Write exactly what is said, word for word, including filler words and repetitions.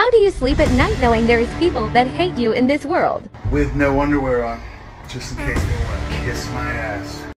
How do you sleep at night knowing there is people that hate you in this world? With no underwear on, just in case they want to kiss my ass.